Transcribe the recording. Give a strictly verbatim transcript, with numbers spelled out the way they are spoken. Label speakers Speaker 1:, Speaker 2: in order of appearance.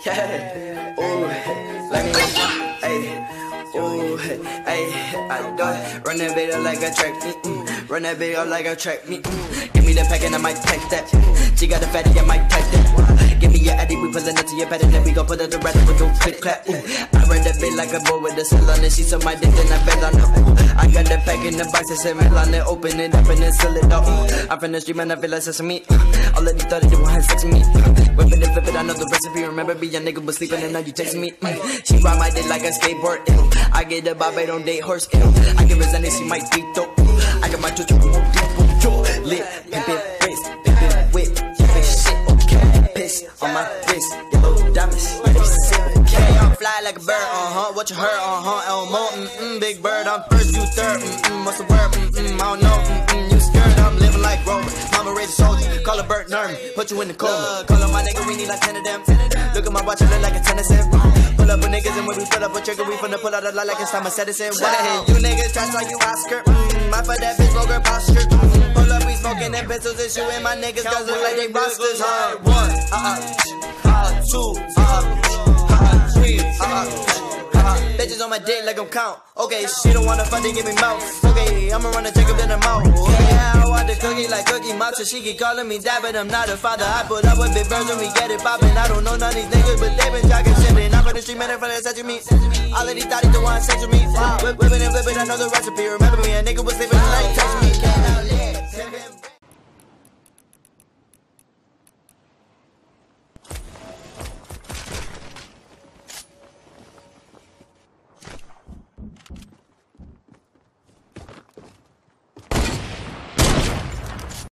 Speaker 1: Yeah, ooh, let me, ayy, ooh, ayy, I do it. Run that video like a track, mm-mm. Run that video like a track, mm-mm. Give me the pack and I might take that. She got a fatty, I might take that. Give me your addy, we pullin' up to your patty, then we gon' put it around with a quick clap. Ooh. I run that bit like a boy with a cell on it. She saw my dick, then I fell on her. I got the pack in the box, I said, man, on it, open it up and then seal it up. I'm from the street, man, I feel like sesame. All of these thought they want have sex with me. Whip it and flip it, I know the recipe. Remember me, a nigga was sleeping and now you texting me. She ride my dick like a skateboard. I get the bob, don't date horse. I give her Zanny, she might beat though. I got my choo choo lit, pimpin' wrist, pimpin' whip, pimpin' shit, okay. Piss on my wrist, yellow diamonds, yeah, they sit, okay. I'm fly like a bird, uh huh. What you heard, uh huh. Elmo, mm mm, big bird, I'm first, you third, mm mm. What's the word, mm mm, I don't know, mm mm. You scared, I'm living like Rover. Mama raised a soldier, call a bird nerve, put you in the coma. Call up my nigga, we need like ten of them. Look at my watch, I look like a tennis set. Pull up with niggas and when we pull up a trigger, we finna pull out a lot like it's time I said it's in. Wow. You niggas trash like you Oscar, mm, I for that bitch vulgar posture. Mm, pull up, we smoking them pencils and shooting my niggas, cause look like they rosters. Hard one, uh-uh, uh, two, uh-uh, uh-uh, three, uh-uh. Bitches on my dick like I'm count. Okay, she don't wanna fuck, they give me mouth. Okay, I'ma run a check up in her mouth. Yeah, I want the cookie like Cookie Monster. She keep calling me dad, but I'm not a father. I put up with big birds and we get it poppin'. I don't know none of these niggas, but they been talking shit. And I'm for the street, man, in front of the me. All of these thotties don't want sex with me. Whip, whippin' and whippin', I know the recipe. Remember me, a nigga was sleeping and now you text me.